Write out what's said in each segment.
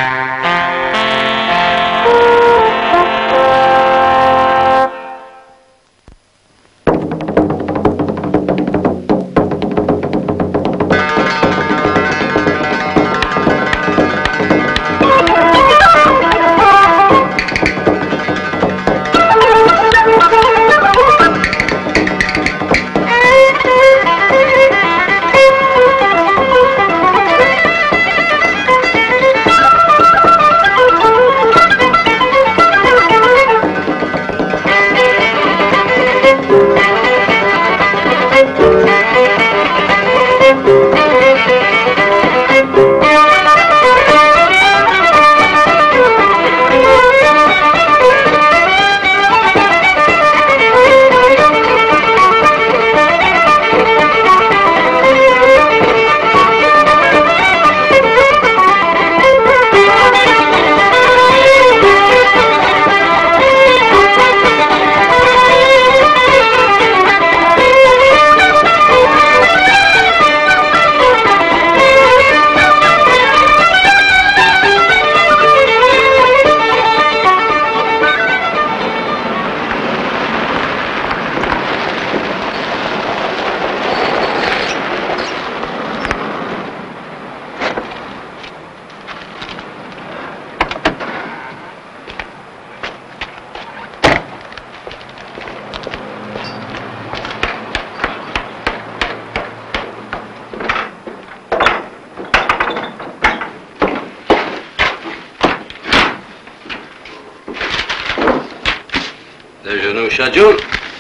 There's your new schedule.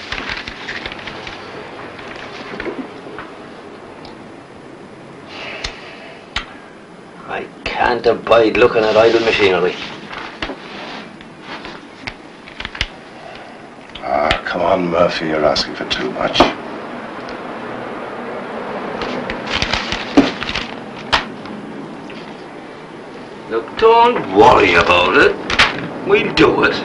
I can't abide looking at idle machinery. Ah, come on, Murphy, you're asking for too much. Look, don't worry about it. We'll do it.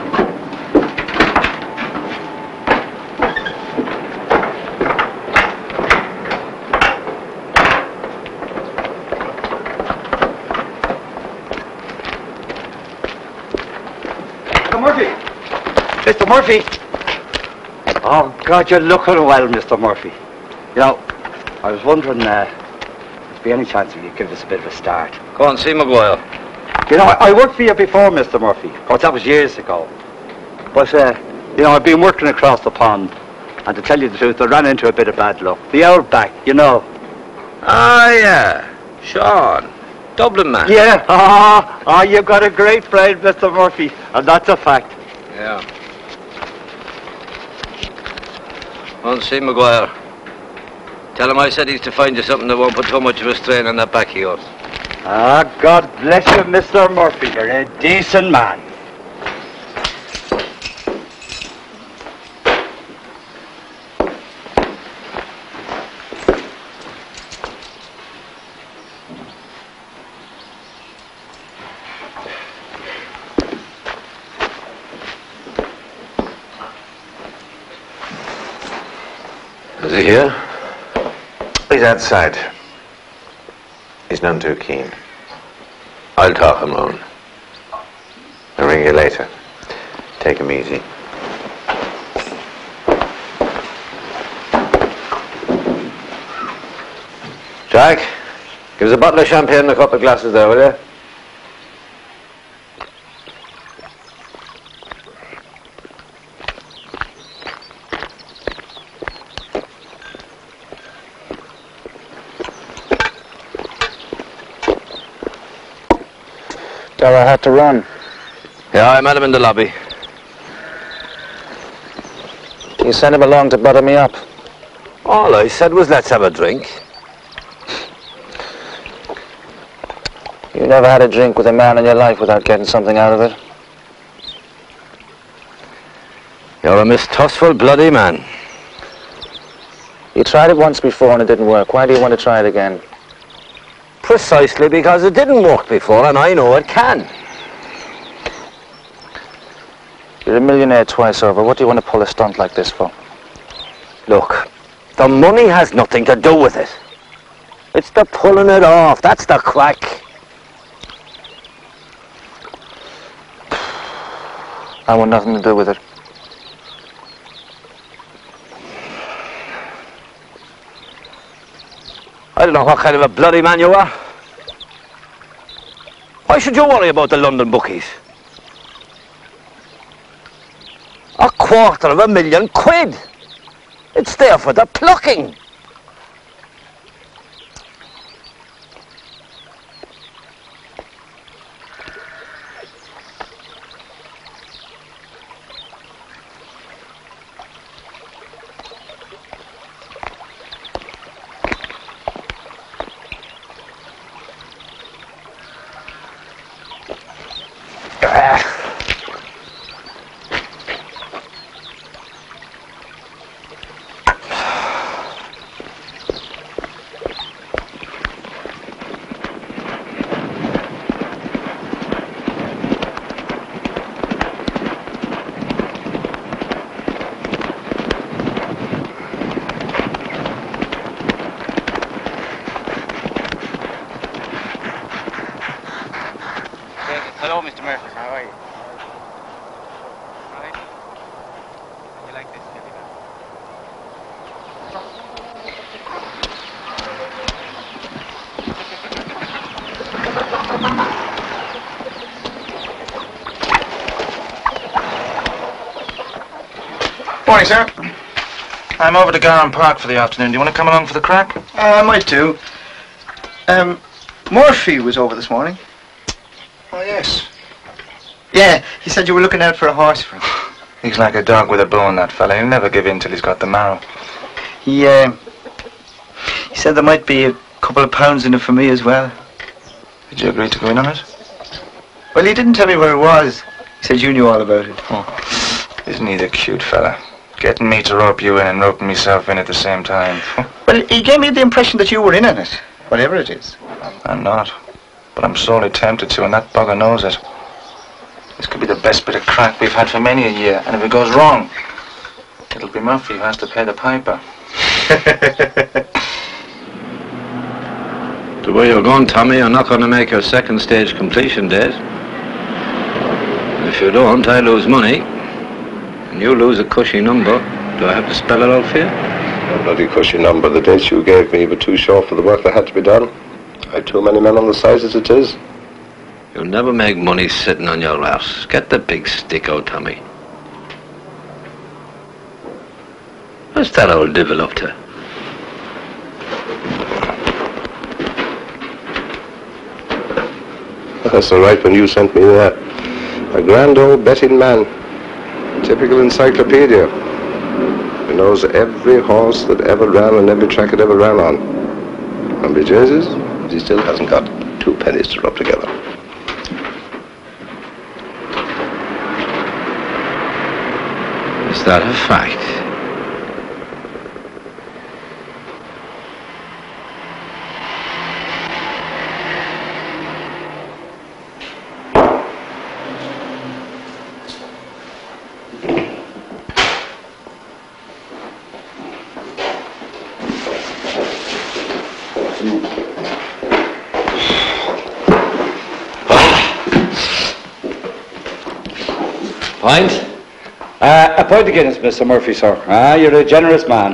Mr. Murphy! Oh, God, you're looking well, Mr. Murphy. You know, I was wondering, would there be any chance of you give us a bit of a start? Go on, see Maguire. You know, I worked for you before, Mr. Murphy. Of course, that was years ago. But, you know, I've been working across the pond. And to tell you the truth, I ran into a bit of bad luck. The outback, you know. Ah, yeah. Sean. Dublin man. Yeah. Oh, you've got a great friend, Mr. Murphy. And that's a fact. Yeah. Go on, see Maguire. Tell him I said he's to find you something that won't put too much of a strain on that back of yours. Ah, God bless you, Mr. Murphy. You're a decent man. Is he here? He's outside. He's none too keen. I'll talk him round. I'll ring you later. Take him easy. Jack, give us a bottle of champagne and a couple of glasses there, will you? Dara had to run. Yeah, I met him in the lobby. You sent him along to butter me up. All I said was, let's have a drink. You never had a drink with a man in your life without getting something out of it. You're a mistrustful bloody man. You tried it once before and it didn't work. Why do you want to try it again? Precisely because it didn't work before, and I know it can. You're a millionaire twice over. What do you want to pull a stunt like this for? Look, the money has nothing to do with it. It's the pulling it off. That's the crack. I want nothing to do with it. I don't know what kind of a bloody man you are. Why should you worry about the London bookies? £250,000. It's there for the plucking. Hello, Mr. Murphy. How are you? All right? You like this? Morning, sir. I'm over to Garran Park for the afternoon. Do you want to come along for the crack? I might do. Murphy was over this morning. Oh, yes. Yeah, he said you were looking out for a horse for him. He's like a dog with a bone, that fella. He'll never give in till he's got the marrow. He said there might be a couple of pounds in it for me as well. Did you agree to go in on it? Well, he didn't tell me where it was. He said you knew all about it. Oh, isn't he the cute fella? Getting me to rope you in and roping myself in at the same time. Well, he gave me the impression that you were in on it, whatever it is. I'm not. But I'm sorely tempted to, and that bugger knows it. This could be the best bit of crack we've had for many a year, and if it goes wrong, it'll be Murphy who has to pay the piper. The way you're going, Tommy, you're not going to make your second stage completion date. If you don't, I lose money. And you lose a cushy number. Do I have to spell it out for you? A bloody cushy number. The dates you gave me were too short for the work that had to be done. I had too many men on the site as it is. You'll never make money sitting on your ass. Get the big stick out, Tommy. What's that old devil up to? That's all right when you sent me there. A grand old betting man. Typical encyclopedia. He knows every horse that ever ran and every track it ever ran on. And bejesus, he still hasn't got 2 pennies to rub together. Is that a fact? Pint? A pint of Guinness, Mr. Murphy, sir. You're a generous man.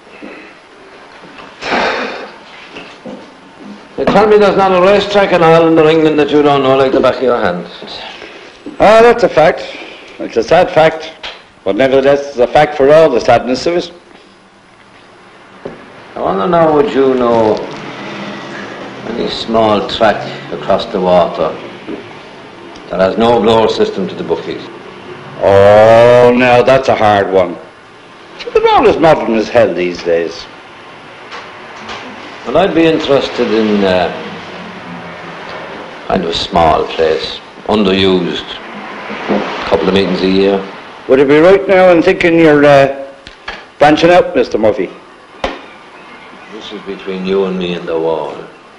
You tell me there's not a racetrack in Ireland or England that you don't know like the back of your hand. That's a fact. It's a sad fact. But nevertheless, it's a fact for all the sadness of it. I wonder now, would you know any small track across the water that has no blower system to the bookies? Oh, now that's a hard one. The road is modern as hell these days. Well, I'd be interested in kind of a small place, underused, a couple of meetings a year. Would it be right now in thinking you're branching out, Mr. Murphy? This is between you and me and the wall.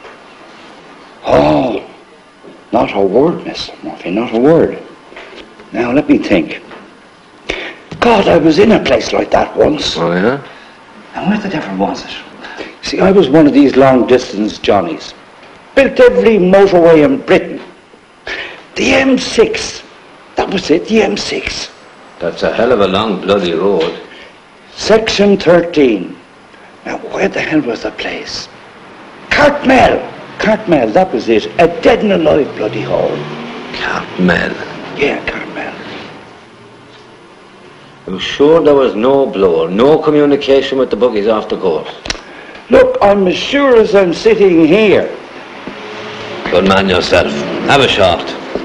Oh, not a word, Mr. Murphy, not a word. Now, let me think. God, I was in a place like that once. Oh, yeah? And where the devil was it? See, I was one of these long-distance Johnnies. Built every motorway in Britain. The M6. That was it, the M6. That's a hell of a long bloody road. Section 13. Now, where the hell was the place? Cartmel. Cartmel, that was it. A dead and alive bloody hole. Cartmel. Yeah, Cartmel. I'm sure there was no blower, no communication with the buggies off the course. Look, I'm as sure as I'm sitting here. Good man yourself. Have a shot.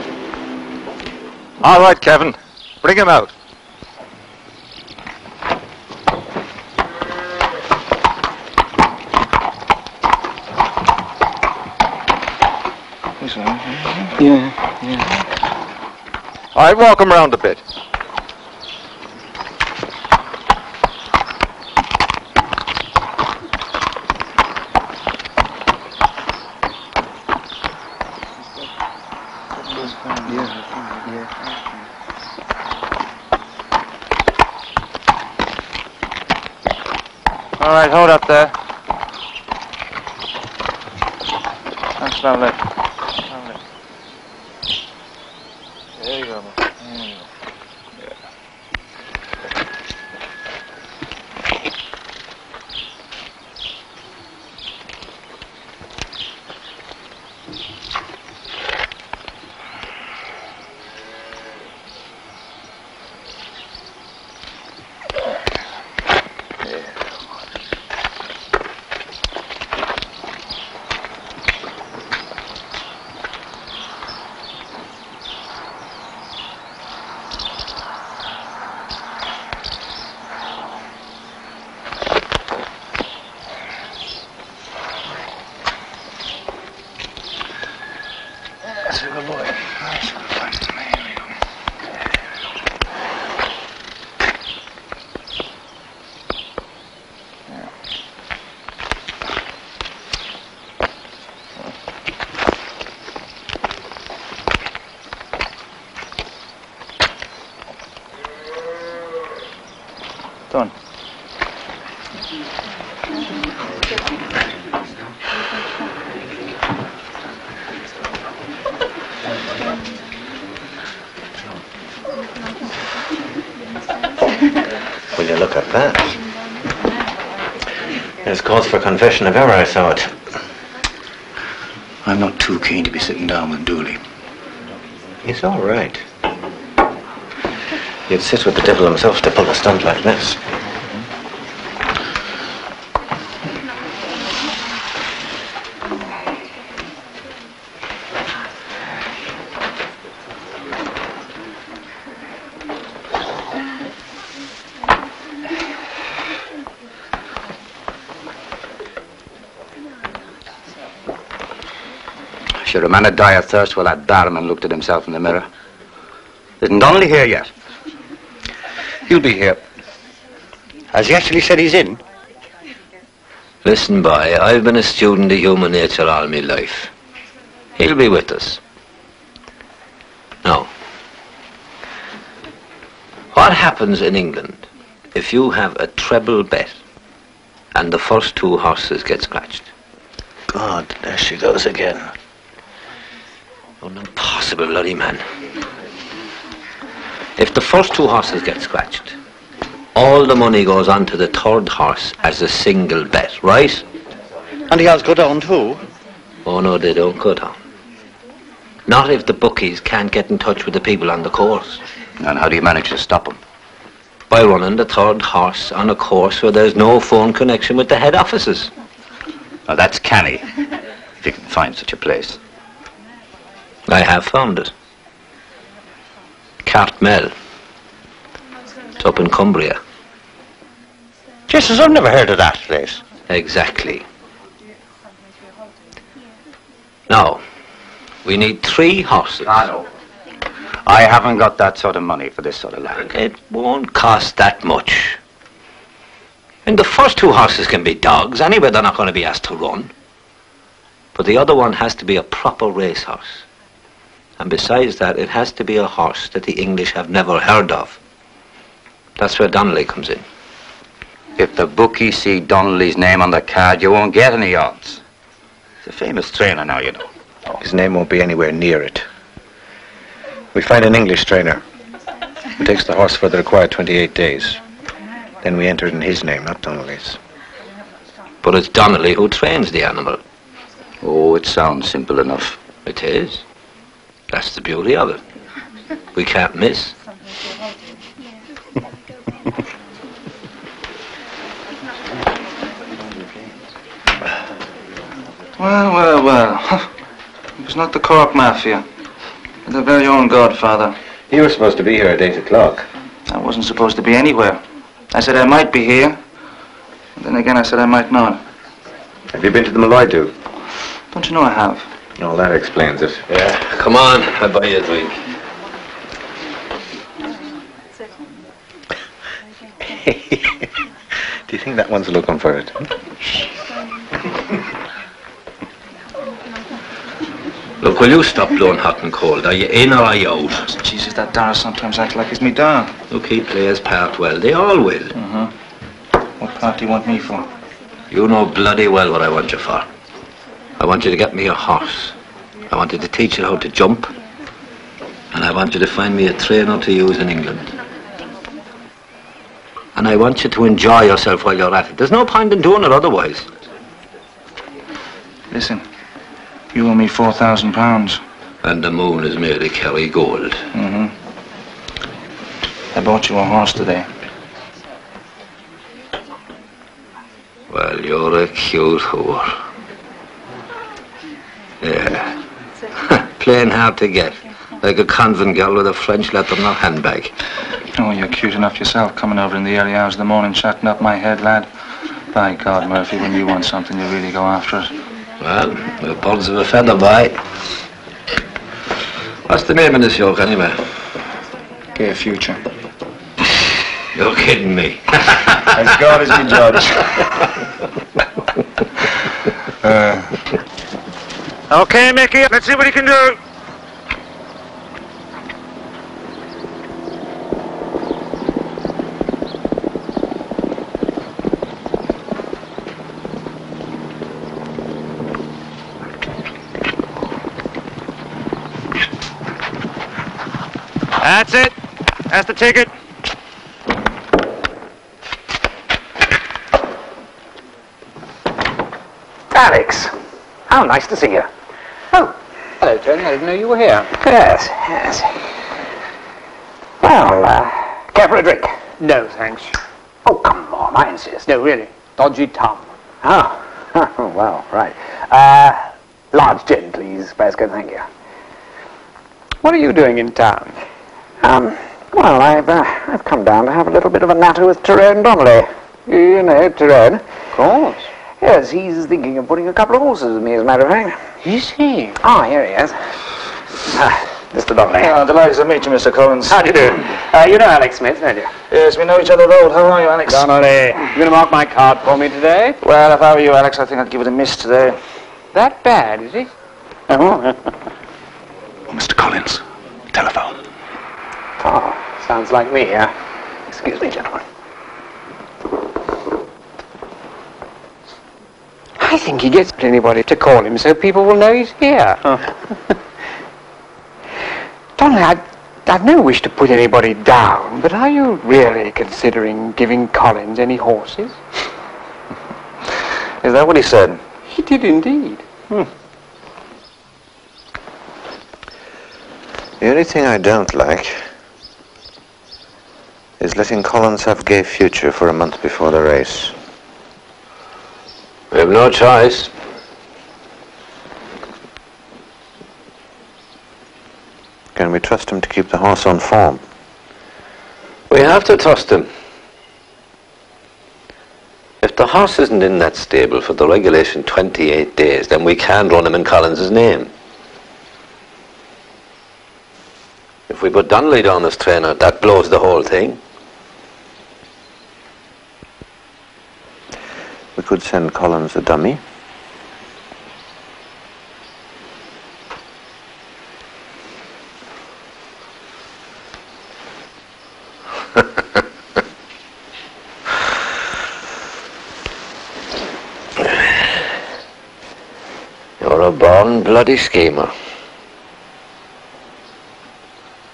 All right, Kevin. Bring him out. Yeah. All right, walk him around a bit. All right, hold up there. That's lovely. Lovely. There you go. There you go. That's a good boy. That's a good boy. Here we go. Done. Will you look at that? There's cause for confession if ever I saw it. I'm not too keen to be sitting down with Dooley. He's all right. You'd sit with the devil himself to pull a stunt like this. Should a man have died of thirst while that barman looked at himself in the mirror? Isn't Donnelly here yet? He'll be here. Has he actually said he's in? Listen, boy, I've been a student of human nature all my life. He'll be with us. Now, what happens in England if you have a treble bet and the first two horses get scratched? God, there she goes again. An impossible bloody man. If the first two horses get scratched, all the money goes on to the third horse as a single bet, right? And he has go down too? Oh no, they don't go down. Not if the bookies can't get in touch with the people on the course. And how do you manage to stop him? By running the third horse on a course where there's no phone connection with the head offices. Now that's canny, if you can find such a place. I have found it. Cartmel. It's up in Cumbria. Jesus, I've never heard of that place. Exactly. Now, we need 3 horses. I haven't got that sort of money for this sort of land. It won't cost that much. And the first 2 horses can be dogs. Anyway, they're not going to be asked to run. But the other one has to be a proper racehorse. And besides that, it has to be a horse that the English have never heard of. That's where Donnelly comes in. If the bookies see Donnelly's name on the card, you won't get any odds. He's a famous trainer now, you know. His name won't be anywhere near it. We find an English trainer who takes the horse for the required 28 days. Then we enter it in his name, not Donnelly's. But it's Donnelly who trains the animal. Oh, it sounds simple enough. It is. That's the beauty of it. We can't miss. Well. It was not the Cork Mafia. The very own Godfather. You were supposed to be here at 8 o'clock. I wasn't supposed to be anywhere. I said I might be here. And then again I said I might not. Have you been to the Malloy do? Don't you know I have? No, that explains it. Yeah, come on, I'll buy you a drink. Do you think that one's looking for it? Look, will you stop blowing hot and cold? Are you in or are you out? Jesus, that Dara sometimes acts like he's me down. Look, he plays part well. They all will. What part do you want me for? You know bloody well what I want you for. I want you to get me a horse. I want you to teach it how to jump. And I want you to find me a trainer to use in England. And I want you to enjoy yourself while you're at it. There's no point in doing it otherwise. Listen, you owe me £4,000. And the moon is made of Kerry gold. I bought you a horse today. Well, you're a cute whore. Yeah. Plain hard to get. Like a convent girl with a French letter in her handbag. Oh, you're cute enough yourself, coming over in the early hours of the morning, chatting up my head, lad. By God, Murphy, when you want something, you really go after it. Well, we're birds of a feather, boy. What's the name of this yoke, anyway? Gay Future. You're kidding me. As God is my judge. Okay, Mickey, let's see what he can do. That's it. That's the ticket. Alex, how nice to see you. Oh, hello, Tony. I didn't know you were here. Yes. Well, care for a drink? No, thanks. Oh, come on, I insist. No, really. Dodgy Tom. Oh, well, right. Large gin, please, Baskin, thank you. What are you doing in town? Well, I've come down to have a little bit of a natter with Tyrone Donnelly. You know Tyrone. Of course. Yes, he's thinking of putting a couple of horses with me, as a matter of fact. Is he? Ah, here he is. Mr. Donnelly. Oh, delighted to meet you, Mr. Collins. How do you do? You know Alex Smith, don't you? Yes, we know each other old. How are you, Alex? Donnelly, you going to mark my card for me today? Well, if I were you, Alex, I think I'd give it a miss today. That bad, is it? Oh. Mr. Collins, telephone. Oh, sounds like me, Excuse me, gentlemen. I think he gets anybody to call him so people will know he's here. Donnelly, I've no wish to put anybody down, but are you really considering giving Collins any horses? Is that what he said? He did indeed. The only thing I don't like is letting Collins have Gay Future for a month before the race. We have no choice. Can we trust him to keep the horse on form? We have to trust him. If the horse isn't in that stable for the regulation 28 days, then we can't run him in Collins's name. If we put Donnelly down as trainer, that blows the whole thing. We could send Collins a dummy. You're a born bloody schemer.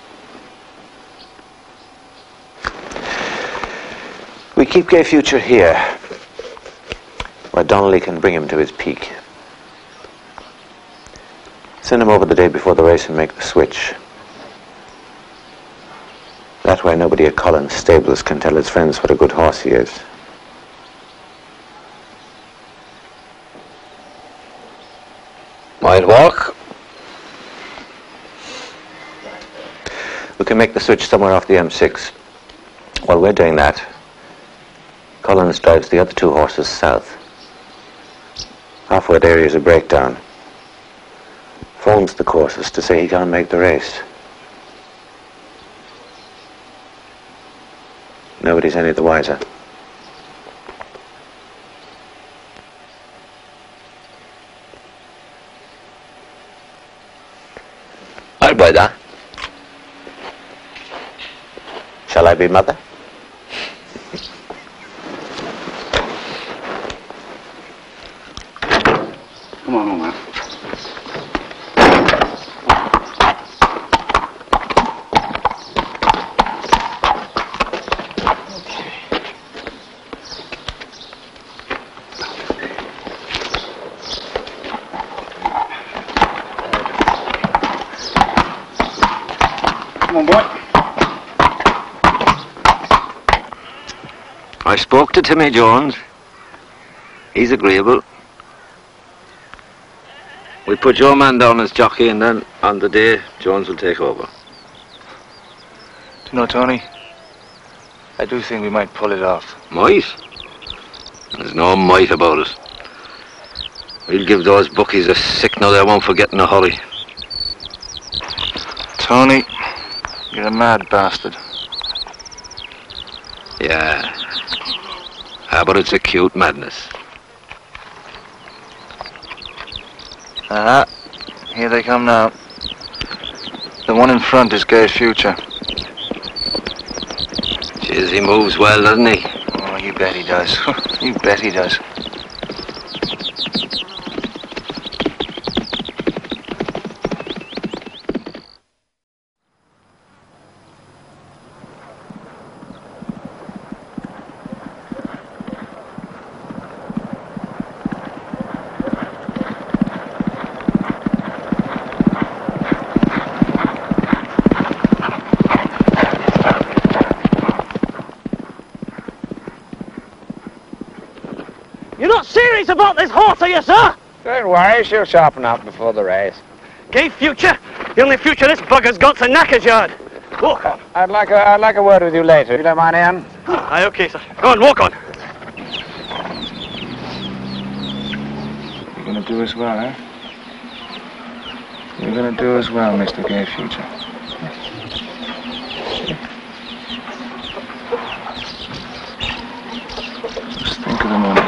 keep Gay Future here, where Donnelly can bring him to his peak. Send him over the day before the race and make the switch. That way nobody at Collins' stables can tell his friends what a good horse he is. Might work. We can make the switch somewhere off the M6. While we're doing that, Collins drives the other two horses south. Halfway there is a breakdown. Phones the courses to say he can't make the race. Nobody's any the wiser. I'll buy that. Shall I be mother? Come on, Omar. Come on, boy. I spoke to Timmy Jones. He's agreeable. We put your man down as jockey, and then on the day, Jones will take over. Do you know, Tony, I do think we might pull it off. Might? There's no might about it. We'll give those bookies a signal they won't forget in a hurry. Tony, you're a mad bastard. Yeah. But it's a cute madness. Here they come now. The one in front is Gay Future. Jeez, he moves well, doesn't he? Oh, you bet he does. You bet he does. You're not serious about this horse, are you, sir? Don't worry, she'll sharpen up before the race. Gay Future? The only future this bugger's got's a knacker's yard. Walk. I'd like a word with you later. You don't mind, Ian? Aye, okay, sir. Go on, walk on. You're gonna do as well, eh? You're gonna do as well, Mr. Gay Future. Just think of the money.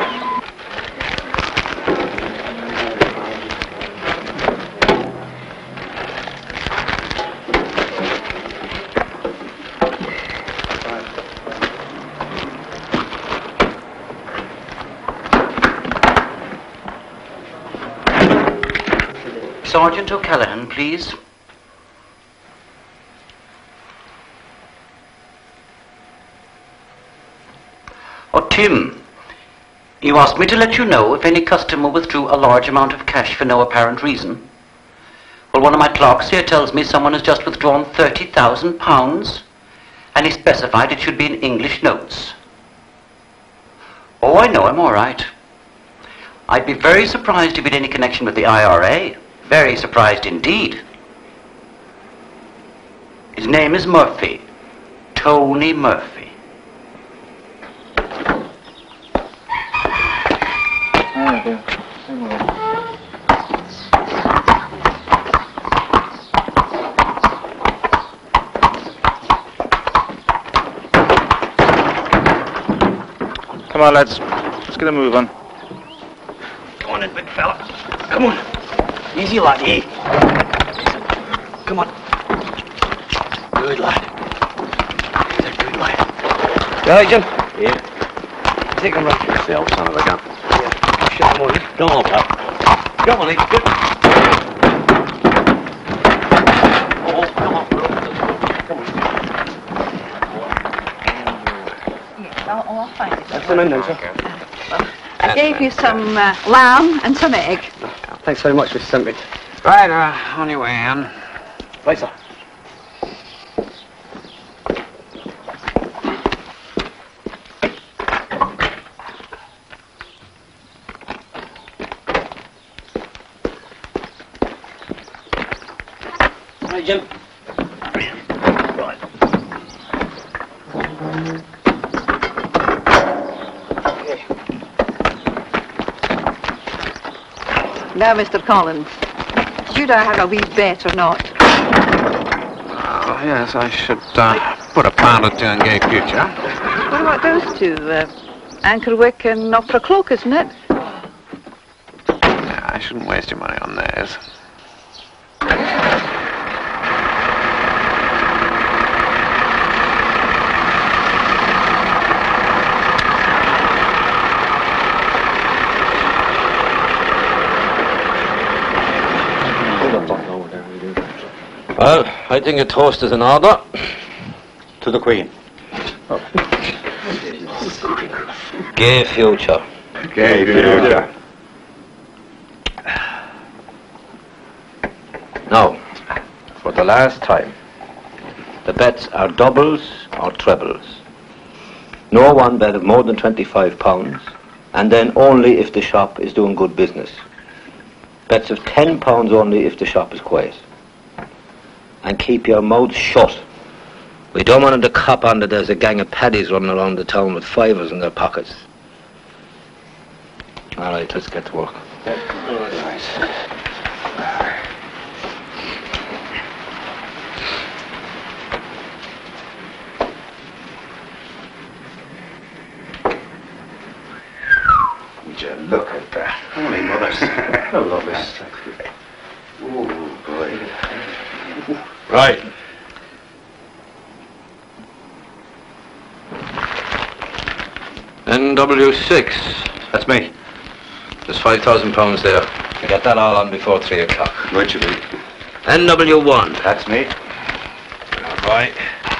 Sergeant O'Callaghan, please. Oh, Tim, you asked me to let you know if any customer withdrew a large amount of cash for no apparent reason. Well, one of my clerks here tells me someone has just withdrawn £30,000, and he specified it should be in English notes. Oh, I know, I'm all right. I'd be very surprised if it had any connection with the IRA. Very surprised indeed. His name is Murphy. Tony Murphy. Oh, dear. Come on, lads. Let's get a move on. Come on in, big fella. Come on. Easy, laddie. Come on. Good lad. He's a good lad. You all right, Jim? Yeah. Take him right Yourself, son of a gun. Yeah. Shut him on. Come on, pal. Come on, good. Oh, come on. Come on. I'll find it. some in then, sir. I gave you some lamb and some egg. Thanks very much, Mr. Simpson. Right, on your way, Anne. Right, sir. Right, Jim. Right. Now, Mr. Collins, should I have a wee bet or not? Oh, yes, I should put a pound or two in Gay Future. What about those two? Ankerwick and Opera Cloak, isn't it? Yeah, I shouldn't waste your money on theirs. Well, I think a toast is in order. To the Queen. Gay future. Gay future. Now, for the last time, the bets are doubles or trebles. No one bet of more than £25, and then only if the shop is doing good business. Bets of £10 only if the shop is quiet. And keep your mouths shut. We don't want them to cop on that there's a gang of paddies running around the town with fivers in their pockets. All right, let's get to work. Would you look at that? Holy mothers. I love this. Oh, boy. Right. NW6. That's me. There's £5,000 there. I get that all on before 3 o'clock. Right, you be. NW1. That's me. All right.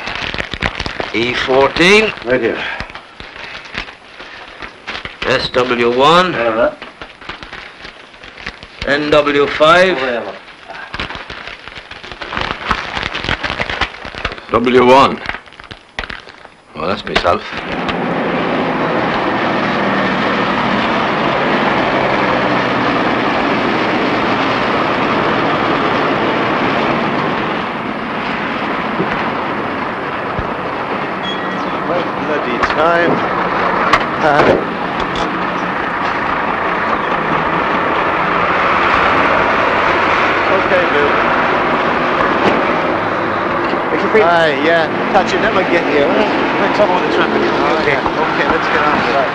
E14. Right here. SW1. NW5. W1. Well, that's myself. What bloody time. Okay, Bill. Aye, yeah. Touch it, never get you. We're trouble with the traffic. Okay, okay, let's get on to that.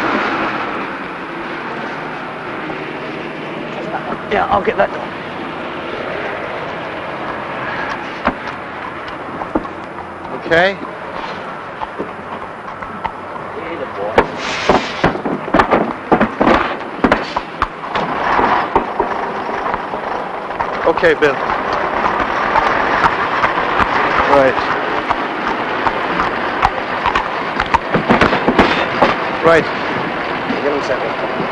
Yeah, I'll get that done. Okay. Okay, Bill. Right. Right. Give him a second.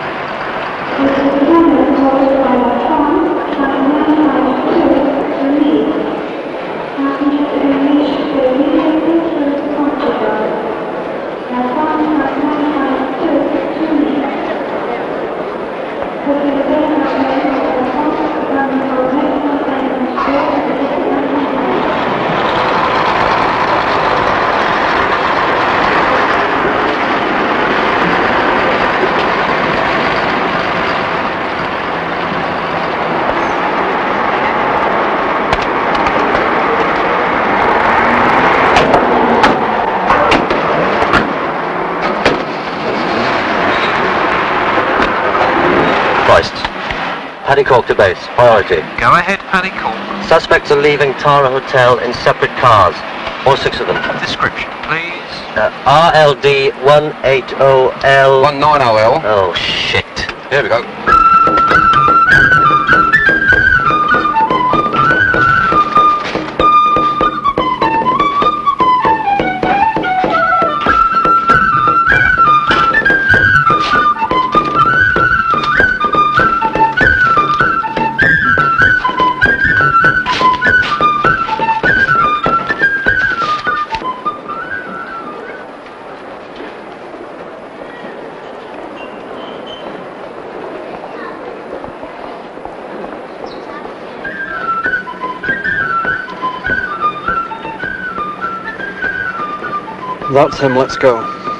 Paddy Cork to base. Priority. Go ahead, Paddy Cork. Suspects are leaving Tara Hotel in separate cars. All 6 of them. Description, please. RLD 180L. 190L. Oh, shit. Here we go. That's him, let's go.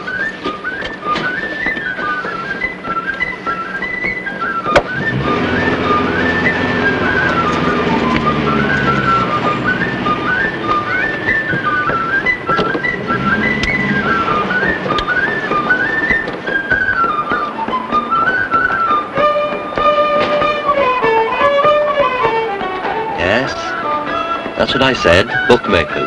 Yes, that's what I said, bookmakers.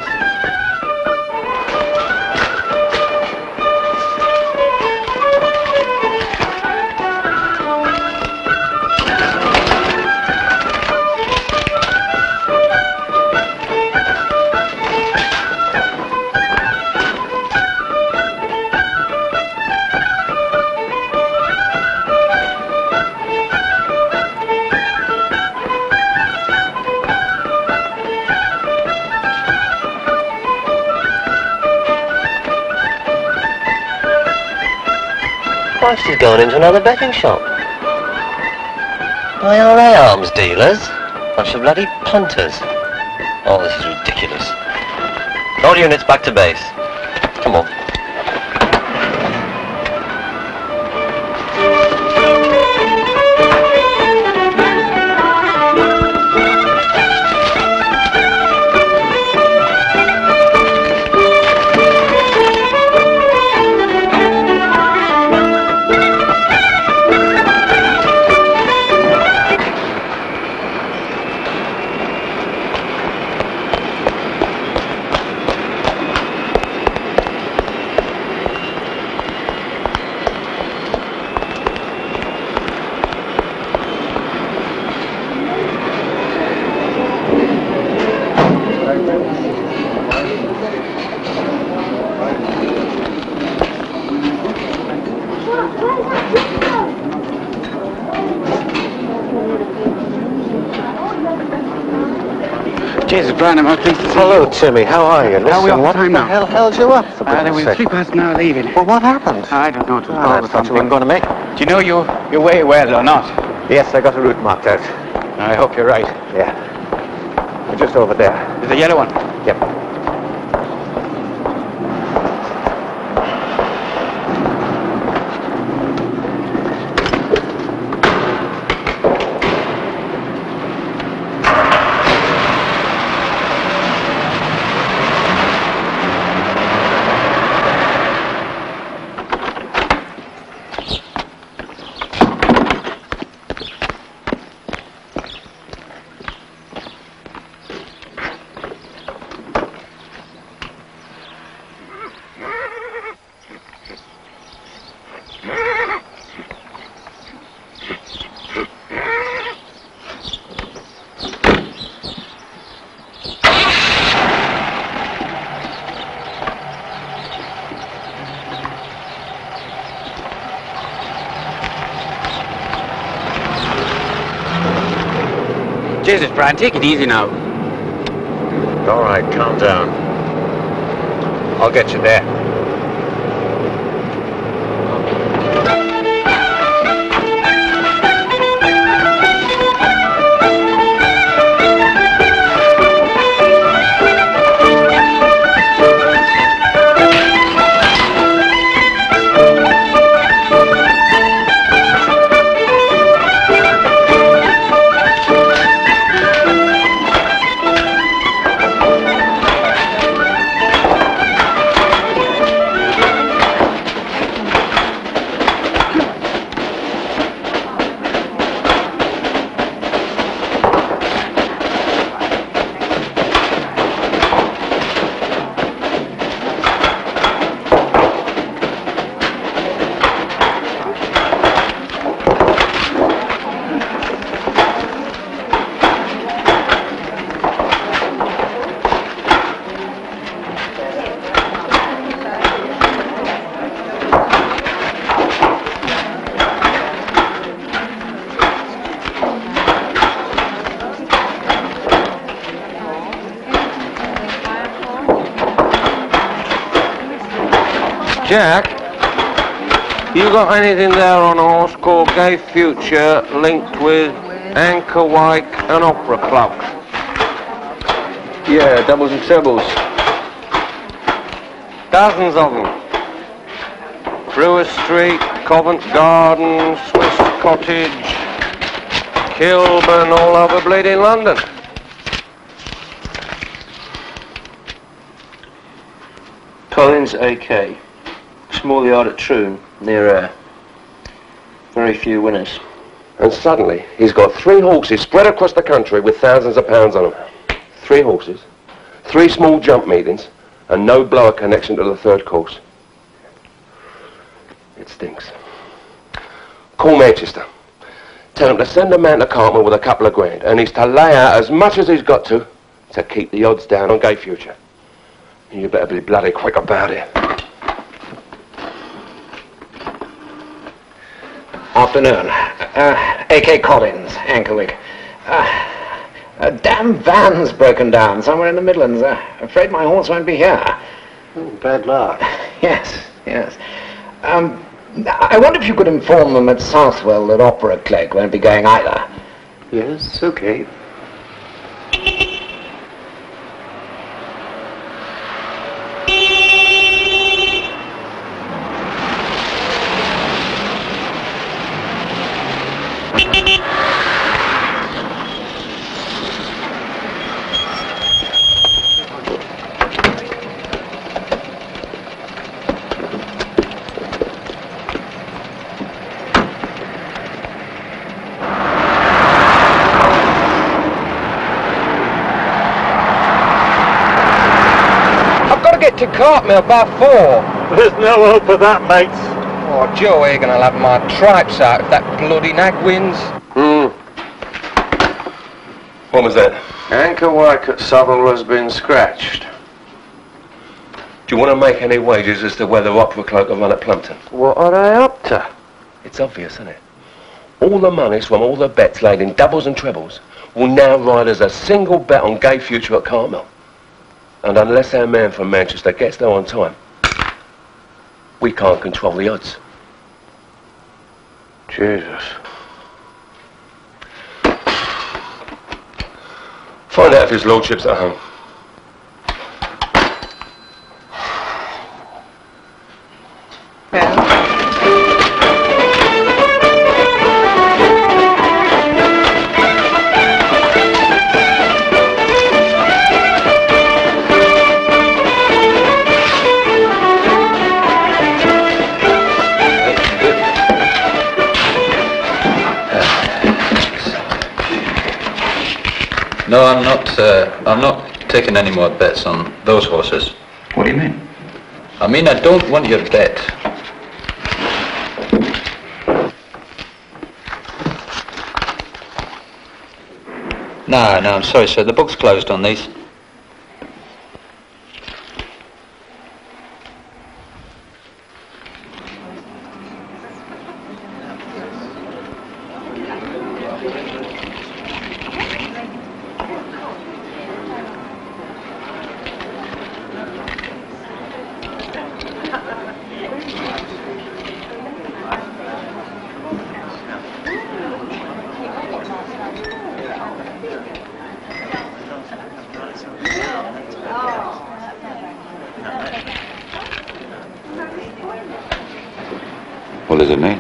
She's going into another betting shop. Why are they arms dealers? Bunch of bloody punters. Oh, this is ridiculous. All units back to base. Come on. Jesus, Brian, I'm pleased to see Hello, you. Timmy. How are you? How are we Listen, off what time the now? hell held you up? For There goodness were sake? 3 past now leaving. Well, what happened? I don't know. It was I called or thought you something. were going to make. Do you know your way well or not? Yes, I got a route marked out. I hope you're right. Yeah. We're just over there. There's a yellow one. Yep. Jesus, Brian, take it easy now. All right, calm down. I'll get you there. Jack, you got anything there on a horse called Gay Future linked with Anchor Wyke and Opera Club? Yeah, doubles and trebles. Dozens of them. Brewer Street, Covent Garden, Swiss Cottage, Kilburn, all over bleeding London. Collins AK. Small yard at Troon, near Ayr. Very few winners. And suddenly, he's got 3 horses spread across the country with thousands of pounds on them. 3 horses, 3 small jump meetings, and no blower connection to the 3rd course. It stinks. Call Manchester. Tell him to send a man to Cartmel with a couple of grand, and he's to lay out as much as he's got to keep the odds down on Gay Future. You better be bloody quick about it. Afternoon. A.K. Collins, Ankerwick. A damn van's broken down somewhere in the Midlands. Afraid my horse won't be here. Oh, bad luck. Yes. I wonder if you could inform them at Southwell that Opera Clegg won't be going either. Yes, okay. To Cartmel by 4. There's no hope of that, mates. Oh, Joe Egan will have my tripes out if that bloody nag wins. What was that? Anchor Wyke at Southwell has been scratched. Do you want to make any wagers as to whether Opera Cloak will run at Plumpton? What are they up to? It's obvious, isn't it? All the monies from all the bets laid in doubles and trebles will now ride as a single bet on Gay Future at Cartmel. And unless our man from Manchester gets there on time, we can't control the odds. Jesus. Find out if his lordship's at home. No, I'm not taking any more bets on those horses. What do you mean? I mean, I don't want your bet. No, I'm sorry, sir. The book's closed on these. What does it mean?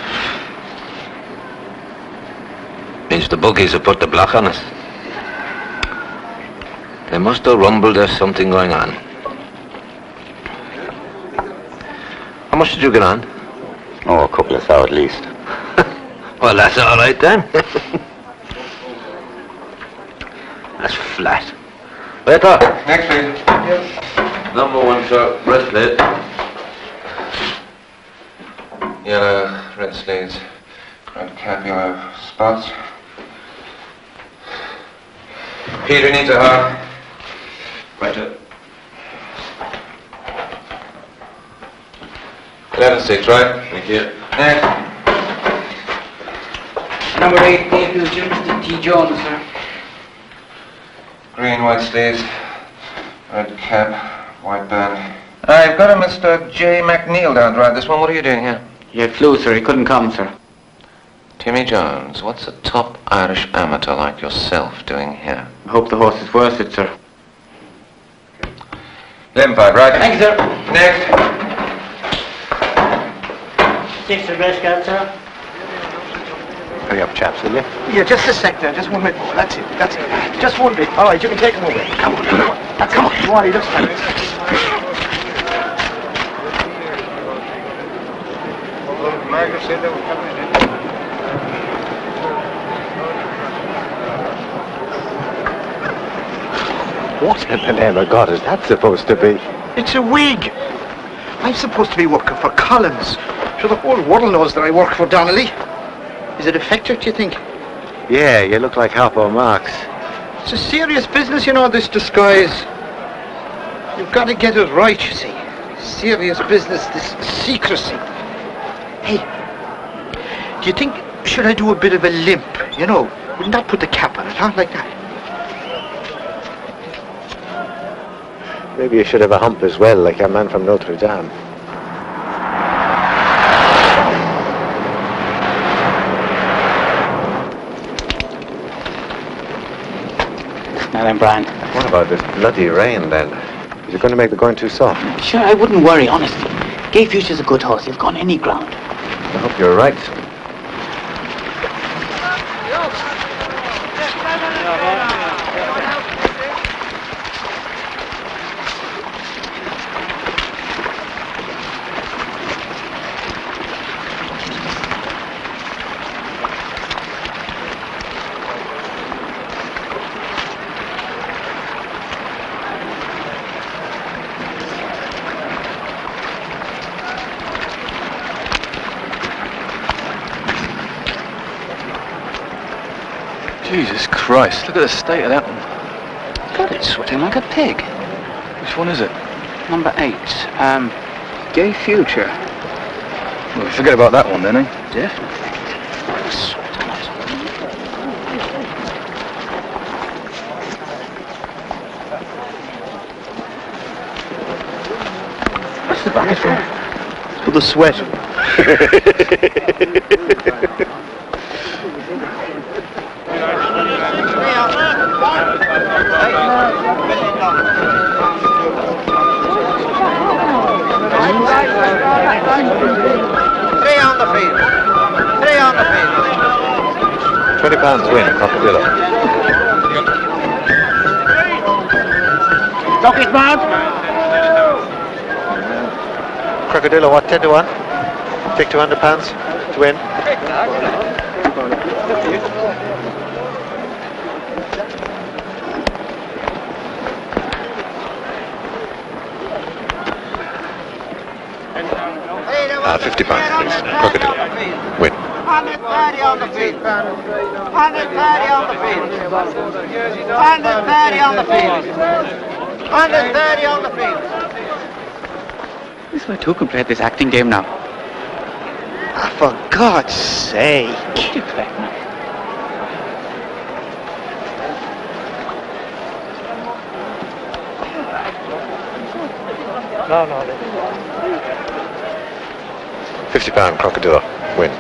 Means the buggies have put the block on us. They must have rumbled there's something going on. How much did you get on? Oh, a couple of thou at least. Well, that's all right then. That's flat. Waiter. Next, please. Yes. Number 1, sir. Breastplate. Yellow, red sleeves, red cap, yellow spots. Peter needs a heart. Right. 11-6, right? Thank you. Next. Number 8, Naples, Mr. T. Jones, sir. Green, white sleeves, red cap, white band. I've got a Mr. J. McNeil down to ride this one. What are you doing here? He had flu, sir. He couldn't come, sir. Timmy Jones, what's a top Irish amateur like yourself doing here? I hope the horse is worth it, sir. 11.5, right? Thank you, sir. Next. 6 for breast guard, sir. Hurry up, chaps, will you? Yeah, just a sec there. Just 1 minute more. That's it. That's it. Just one bit. All right, you can take him away. Come on. Come on. Come on. Come on. He looks fine. What in the name of God is that supposed to be? It's a wig. I'm supposed to be working for Collins. So the whole world knows that I work for Donnelly. Is it effective, do you think? Yeah, you look like Harpo Marx. It's a serious business, you know, this disguise. You've got to get it right, you see. Serious business, this secrecy. Hey, do you think, should I do a bit of a limp, you know? Wouldn't that put the cap on it, huh? Like that. Maybe you should have a hump as well, like a man from Notre Dame. Now then, Brian. What about this bloody rain, then? Is it going to make the going too soft? Sure, I wouldn't worry, honestly. Gay Future's a good horse. He'll go on any ground. I hope you're right. Jesus Christ, look at the state of that one. God, it's sweating like a pig. Which one is it? Number 8. Gay Future. Well, forget about that one then, eh? Definitely. What's the bucket for? It's for the sweat. 20 pounds win, Crocodilo. Rocket Mount. Crocodilo, what, 10 to 1? Take 200 pounds to win. £50, please. Crocodilo. Win. 130 on the feet. 130 on the feet. 130 on the feet. 130 on the feet. This way two can play at this acting game now. Ah, for God's sake. Keep it back now. No. £50, Crocodilo. Win.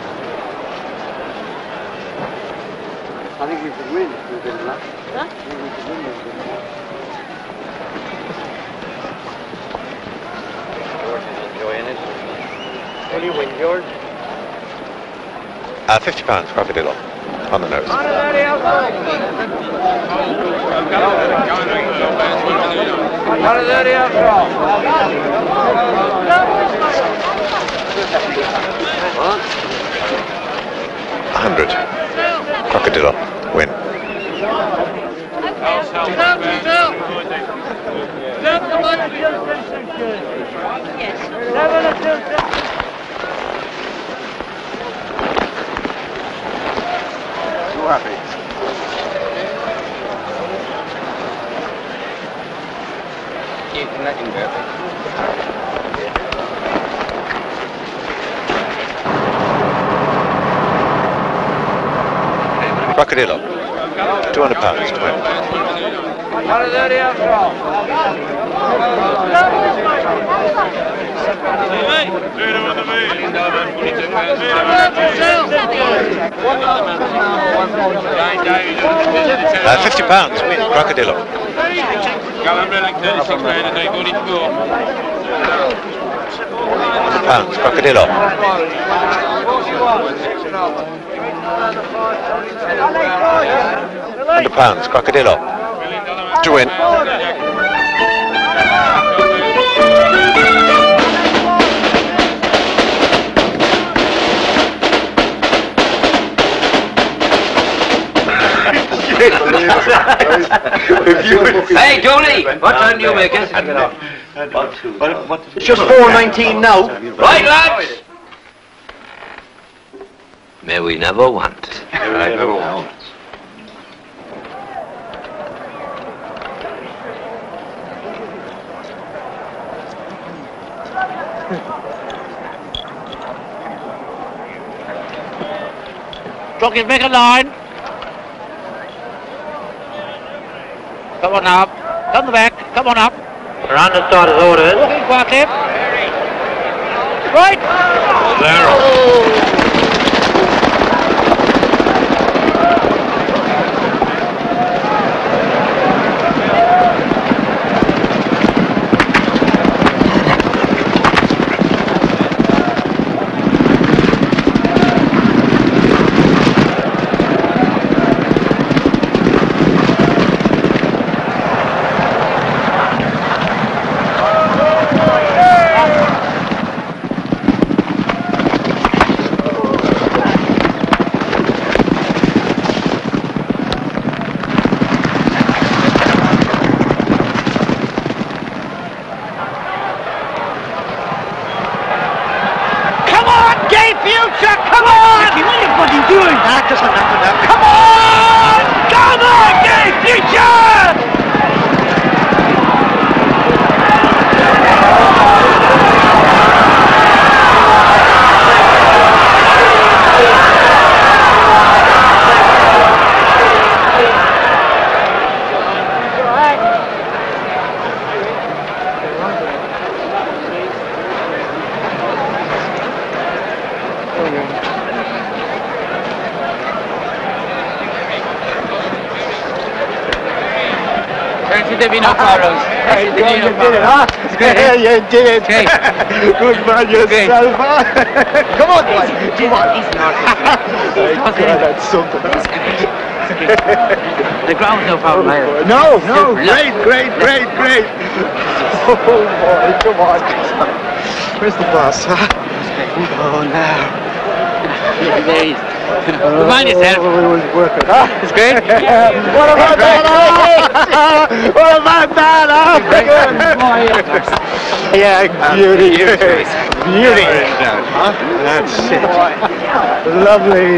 I think we should win. We could luck. Huh? We should win. George is enjoying it. What do you win, George? £50, Crocodilo. On the nose. 130 outside. 130 outside. 100. Crocodilo. Win. Too happy. Keep connecting, baby. Crocodilo. £200 to win. 130 outside. 50 pounds, win, Crocodilo. £100, Crocodile up. £100, Crocodile up. To win. Hey, Dooley! What time do you make it? It's just 4:19 now. Right, lads! May we never want. I never want. Jockeys, make a line. Come on up. Come the back. Come on up. Round the starter's orders. Looking quietly. Right. Divino Carlos. You did it, huh? Yeah, you did it. Good man yourself, huh? Come on, boy. Come on. That's something. The ground's no problem either. No, great. Oh, boy, come on. Where's the boss, huh? Oh, now. There he is. Remind yourself. It's great. What about that? What about that? Yeah, beauty. Beauty. That's it. Lovely.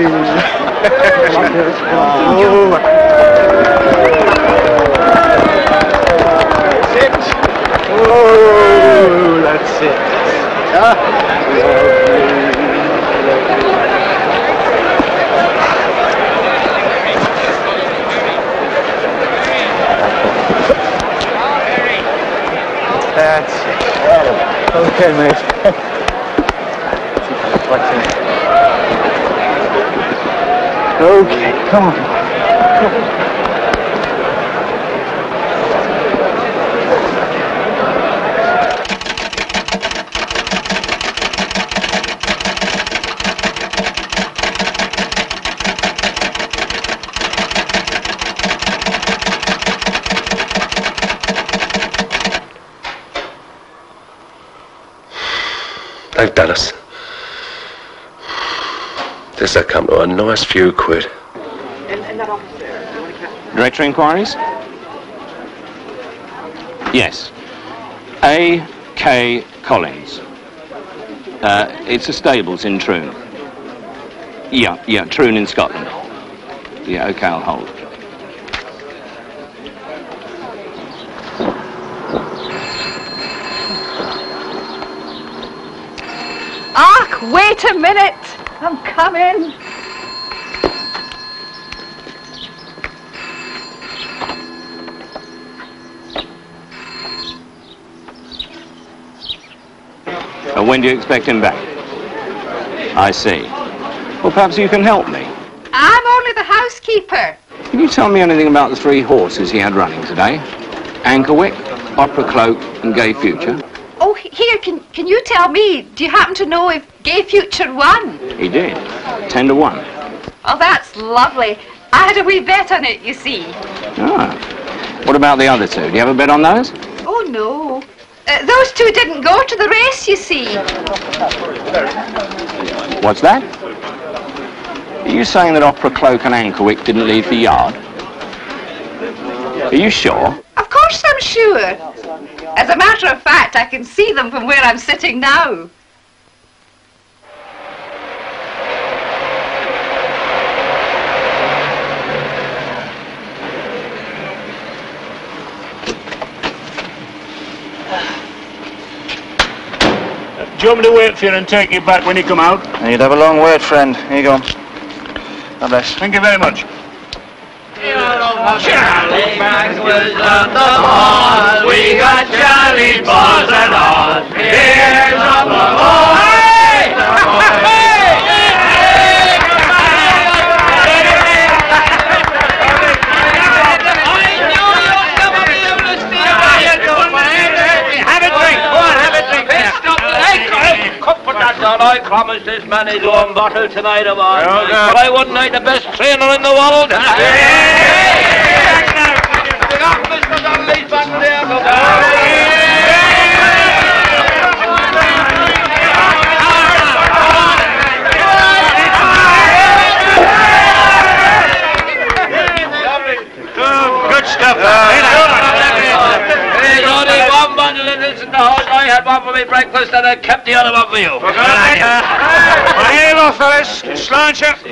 That's it. That's it. Okay, mate. Okay, come on. Thank Dallas. This'll come to a nice few quid. Director inquiries? Yes. A.K. Collins. It's a stables in Troon. Yeah, Troon in Scotland. Yeah, OK, I'll hold. Ach, wait a minute. I'm coming. When do you expect him back? I see. Well, perhaps you can help me. I'm only the housekeeper. Can you tell me anything about the 3 horses he had running today? Ankerwick, Opera Cloak and Gay Future. Oh, here, can you tell me, do you happen to know if Gay Future won? He did. 10 to 1. Oh, that's lovely. I had a wee bet on it, you see. Ah. What about the other two? Do you have a bet on those? Oh, no. Those two didn't go to the race, you see. What's that? Are you saying that Opera Cloak and Ankerwick didn't leave the yard? Are you sure? Of course I'm sure. As a matter of fact, I can see them from where I'm sitting now. Do you want me to wait for you and take you back when you come out? You'd have a long wait, friend. Here you go. God bless. Thank you very much. Charlie Maxwell's on the horse. We got Charlie balls and all. Here's up the horse. I promised this man his own bottle tonight of ours. But I wouldn't like the best trainer in the world. Good stuff. There's only one bundle in this in the house. I had one for me breakfast and I kept the other one for you. Here you go, fellas. Slant you.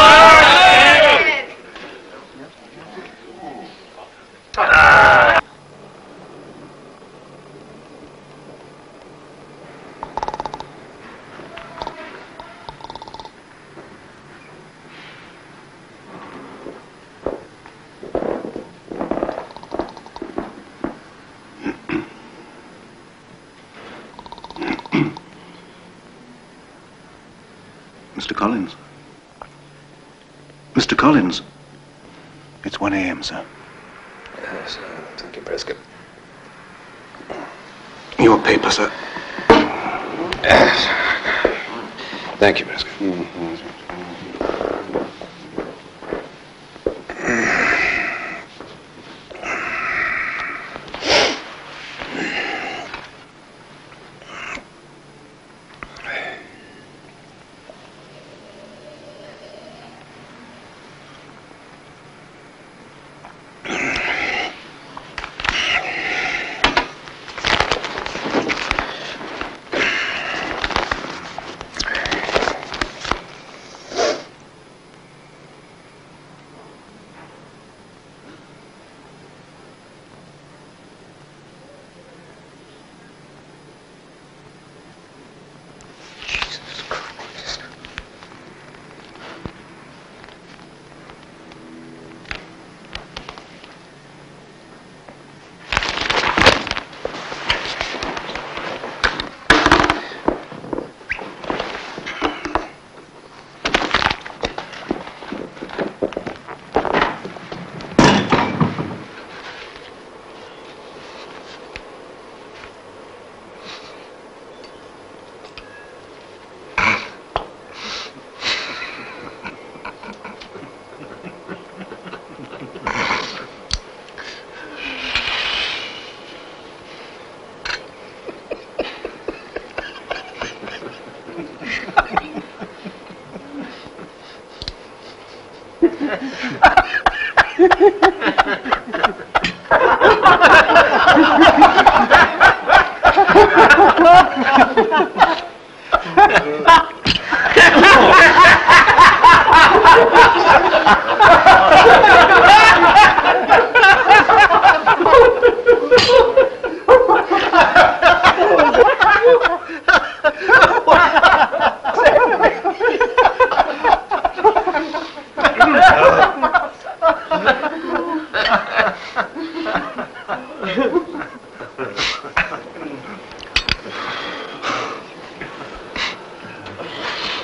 Mr. Collins. Mr. Collins. It's 1 a.m., sir. Yes, thank you, Prescott. Your paper, sir. Yes. Thank you, Prescott.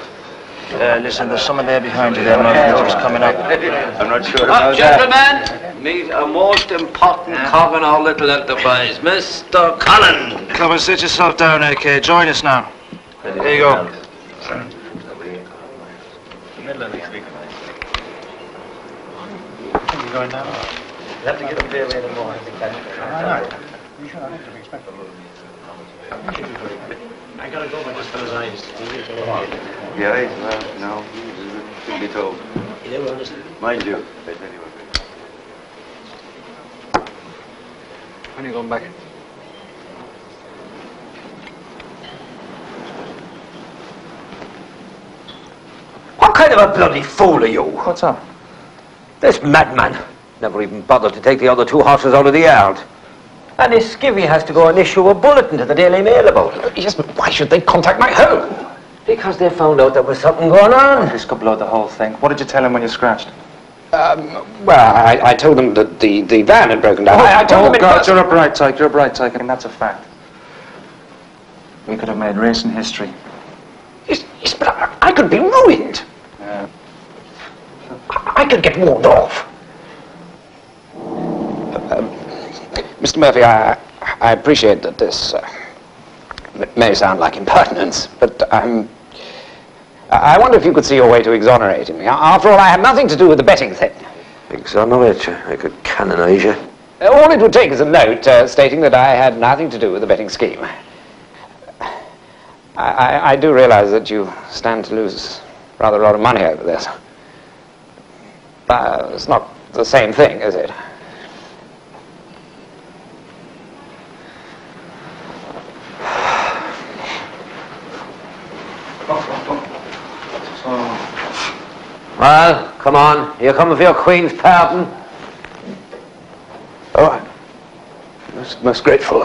Listen, there's someone there behind you there, Murphy, who's coming up. I'm not sure Up, gentlemen! Meet a most important cog in our little enterprise, Mr. Cullen. Come and sit yourself down, AK. Join us now. There you go. You going now? You have to get up there in the morning to catch it. You should have to be expected. I gotta go by this fellow's eyes. Yeah, well, no, shouldn't be told. You never understand. Mind you. When are you going back? What kind of a bloody fool are you? What's up? This madman never even bothered to take the other 2 horses out of the yard. And this skivvy has to go and issue a bulletin to the Daily Mail about it. Yes, but why should they contact my home? Because they found out there was something going on. This could blow the whole thing. What did you tell him when you scratched? Well, I told them that the van had broken down. I told them it God, was... you're a bright tyke, and that's a fact. We could have made racing history. Yes, but I could be ruined. Yeah. I could get warned off. Mr. Murphy, I appreciate that this may sound like impertinence, but I wonder if you could see your way to exonerating me. After all, I had nothing to do with the betting thing. Exonerate you? I could canonise you. All it would take is a note stating that I had nothing to do with the betting scheme. I do realize that you stand to lose rather a lot of money over this. It's not the same thing, is it? Well, come on. You coming for your Queen's pardon? Oh, most grateful.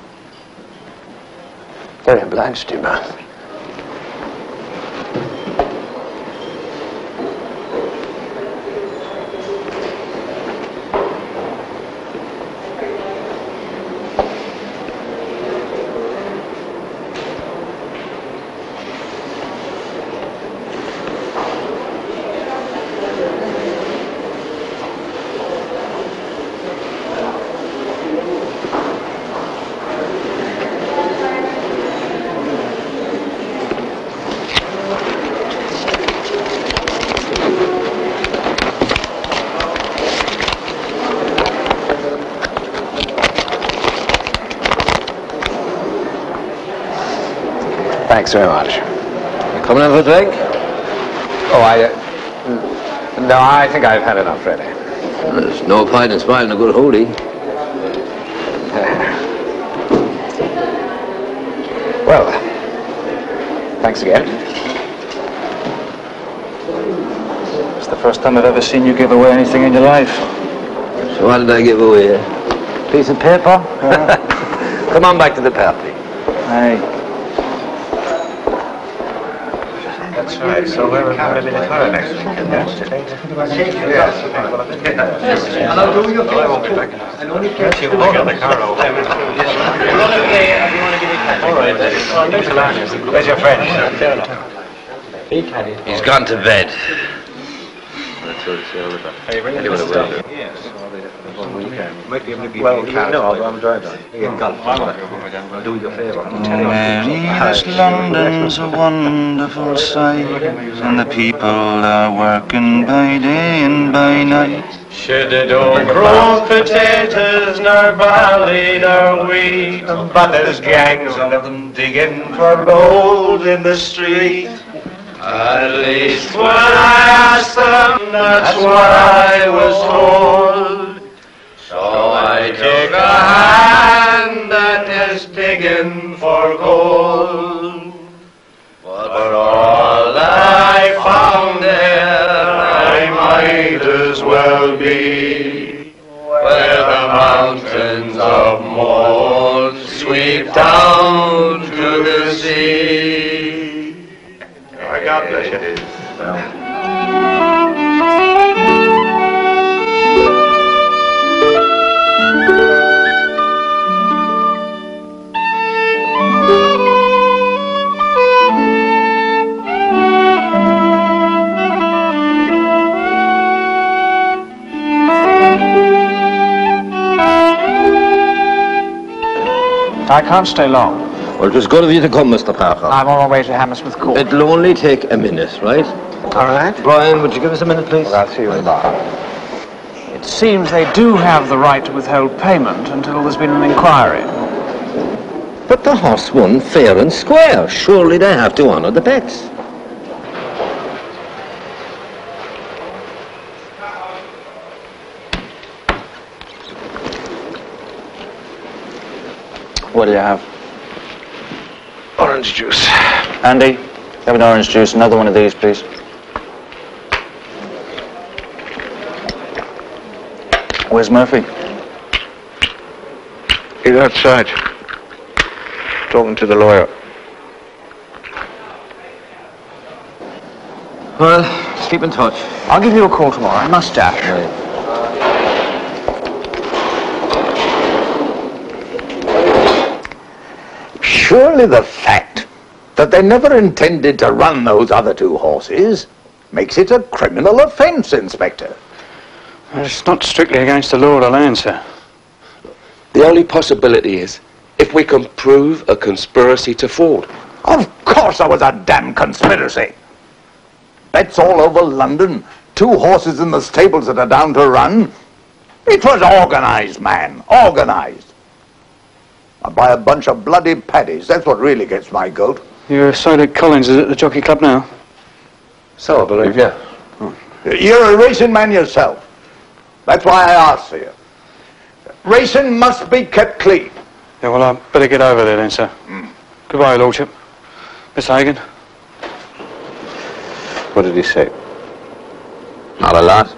Very obliged to you, man. Thanks very much. You coming in for a drink? Oh, no, I think I've had enough, really. There's no point in spoiling a good holdie. Well, thanks again. It's the first time I've ever seen you give away anything in your life. So what did I give away? Piece of paper? Come on back to the party. Aye. That's right, so we're going to be the car next weekend, yes? And I'll do your favor. I won't be back. I'll only play Yes, you will get the car over. All right, where's your friend? He's gone to bed. That's what it's all about. Hey, bring it will. Yes. Might be able to give you a car. No, I'm driving. I'll do you a favour. Mary's London's a wonderful sight, and the people are working by day and by night. Sure they don't grow potatoes, nor barley, nor wheat, but there's gangs of them digging for gold in the street. At least when I asked them, that's what I was told. So I took a hand that is digging for gold. But for all that I found there, I might as well be where the mountains of mold sweep down to the sea. God bless you. I can't stay long. Well, it was good of you to come, Mr. Parker. I'm on my way to Hammersmith Court. It'll only take a minute, right? All right. Brian, would you give us a minute, please? Well, I'll see you in a bar. It seems they do have the right to withhold payment until there's been an inquiry. But the horse won fair and square. Surely they have to honour the bets. What do you have? Orange juice. Andy, have an orange juice. Another one of these, please. Where's Murphy? He's outside. Talking to the lawyer. Well, keep in touch. I'll give you a call tomorrow. I must dash. Right. Surely the fact that they never intended to run those other two horses makes it a criminal offence, Inspector. It's not strictly against the law of the land, sir. The only possibility is if we can prove a conspiracy to fraud. Of course there was a damn conspiracy. Bets all over London. Two horses in the stables that are down to run. It was organised, man. Organised. And by a bunch of bloody paddies. That's what really gets my goat. You're Silas Collins is at the Jockey Club now? So I believe, yeah. You're a racing man yourself. That's why I asked for you. Racing must be kept clean. Yeah, well, I'd better get over there then, sir. Goodbye, Lordship. Miss Hagen. What did he say? Not a lot.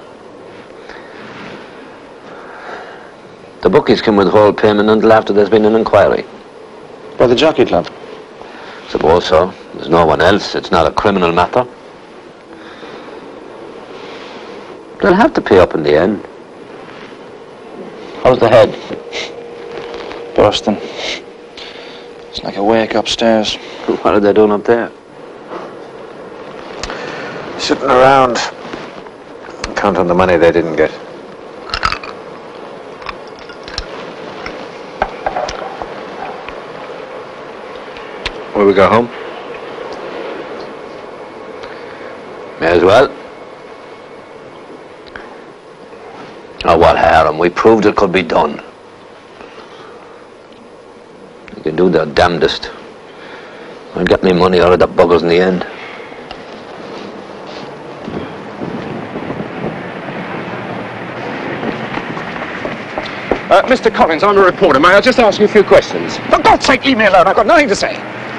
The bookies can withhold payment until after there's been an inquiry. By the Jockey Club? Suppose so. There's no one else. It's not a criminal matter. They'll have to pay up in the end. How's the head? Bursting. It's like a wake upstairs. What are they doing up there? Sitting around. Count on the money they didn't get. Will we go home? May as well. Oh, what harm? We proved it could be done. They can do their damnedest. I'll get me money out of the buggers in the end. Mr. Collins, I'm a reporter. May I just ask you a few questions? For God's sake, leave me alone. I've got nothing to say.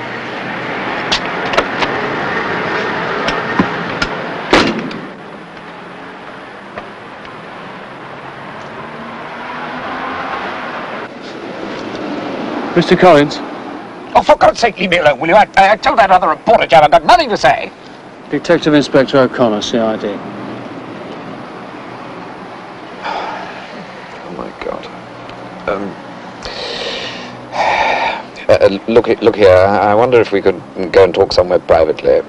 Mr. Collins? Oh, for God's sake, leave me alone, will you? I told that other reporter chap I've got nothing to say. Detective Inspector O'Connor, CID. Oh my God. Look here. I wonder if we could go and talk somewhere privately.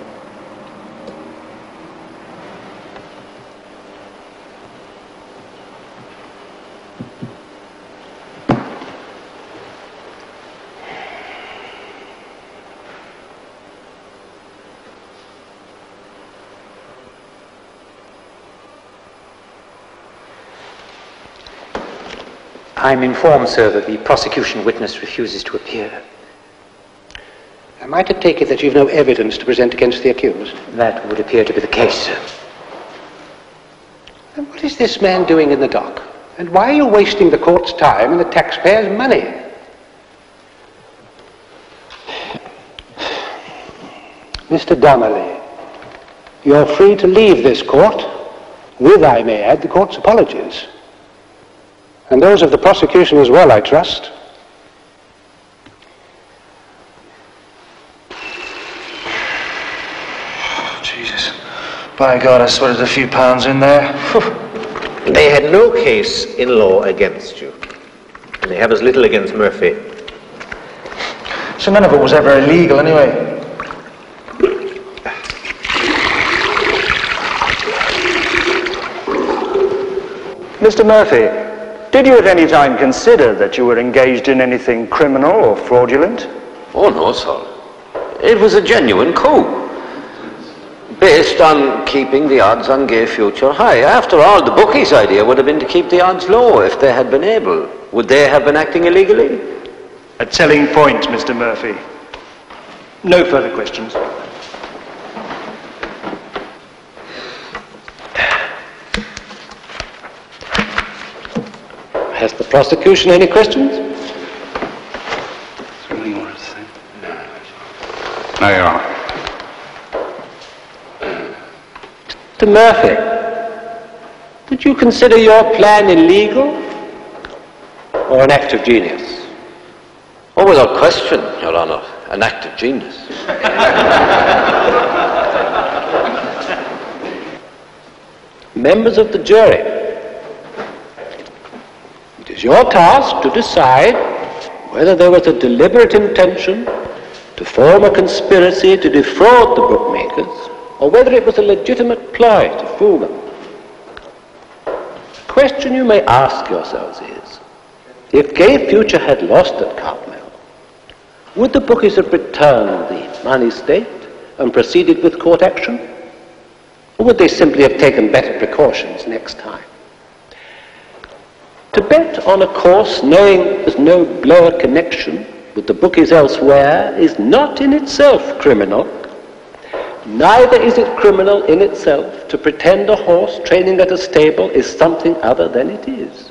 I'm informed, sir, that the prosecution witness refuses to appear. Am I to take it that you've no evidence to present against the accused? That would appear to be the case, sir. And what is this man doing in the dock? And why are you wasting the court's time and the taxpayers' money? Mr. Donnelly, you're free to leave this court, with, I may add, the court's apologies. And those of the prosecution as well, I trust. Jesus. By God, I swear there's a few pounds in there. They had no case in law against you. And they have as little against Murphy. So none of it was ever illegal anyway. Mr. Murphy, Did you at any time consider that you were engaged in anything criminal or fraudulent? Oh, no, sir. It was a genuine coup, based on keeping the odds on Gay Future high. After all, the bookies' idea would have been to keep the odds low if they had been able. Would they have been acting illegally? A telling point, Mr. Murphy. No further questions. Has the prosecution any questions? No, Your Honor. Mr. Murphy, did you consider your plan illegal or an act of genius? Oh, without question, Your Honor. An act of genius. Members of the jury, it is your task to decide whether there was a deliberate intention to form a conspiracy to defraud the bookmakers, or whether it was a legitimate ploy to fool them. The question you may ask yourselves is, if Gay Future had lost at Cartmel, would the bookies have returned the money staked and proceeded with court action? Or would they simply have taken better precautions next time? To bet on a course knowing there's no blower connection with the bookies elsewhere is not in itself criminal. Neither is it criminal in itself to pretend a horse training at a stable is something other than it is.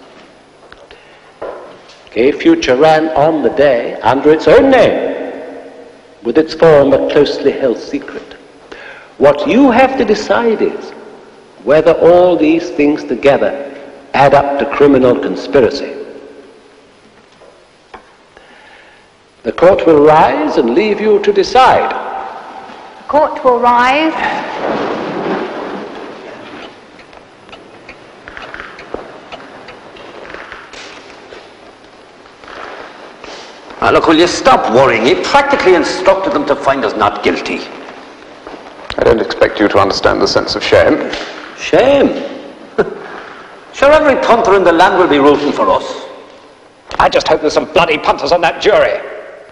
Gay Future ran on the day under its own name, with its form a closely held secret. What you have to decide is whether all these things together add up to criminal conspiracy. The court will rise and leave you to decide. The court will rise. Now, look, will you stop worrying? He practically instructed them to find us not guilty. I don't expect you to understand the sense of shame. Shame? Sure, every punter in the land will be rooting for us. I just hope there's some bloody punters on that jury.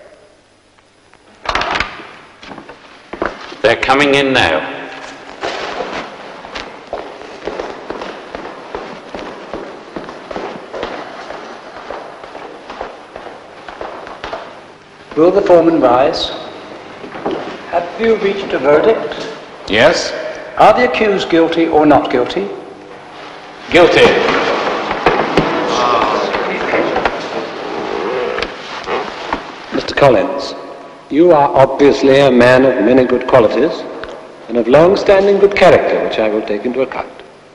They're coming in now. Will the foreman rise? Have you reached a verdict? Yes? Are the accused guilty or not guilty? Guilty. Mr. Collins, you are obviously a man of many good qualities and of long-standing good character, which I will take into account.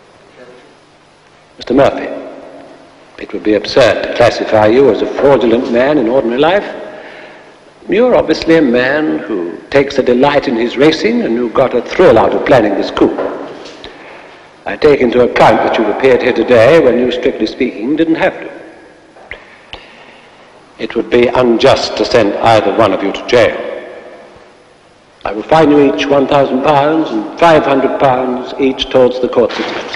Mr. Murphy, it would be absurd to classify you as a fraudulent man in ordinary life. You're obviously a man who takes a delight in his racing and who got a thrill out of planning this coup. I take into account that you appeared here today when you, strictly speaking, didn't have to. It would be unjust to send either one of you to jail. I will fine you each £1,000 and £500 each towards the court's expenses.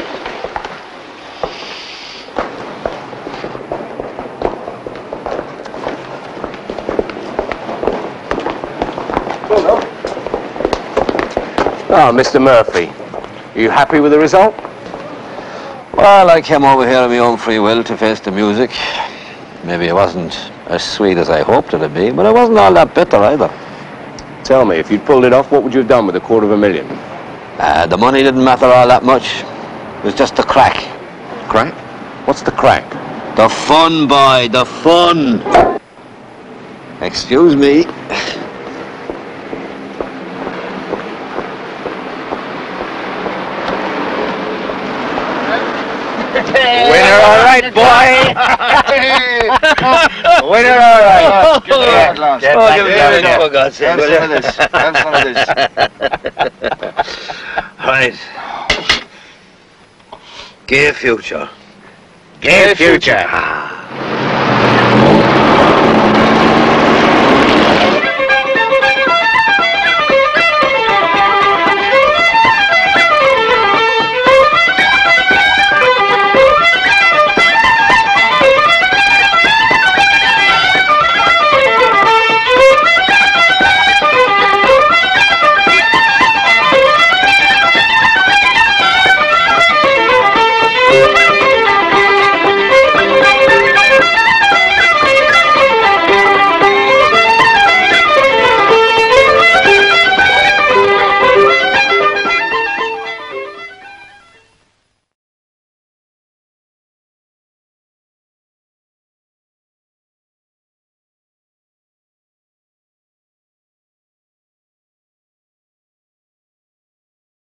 Oh, Mr. Murphy, are you happy with the result? Well, I came over here of my own free will to face the music. Maybe it wasn't as sweet as I hoped it'd be, but it wasn't all that bitter either. Tell me, if you'd pulled it off, what would you have done with $250,000? The money didn't matter all that much. It was just the crack. Crack? What's the crack? The fun, boy, the fun. Excuse me. Winner, all right, boy. Winner, all right. Get back, lads. Get back there, for God's sake. Have some of this. Have some of this. Right. Gay Future. Gay Future.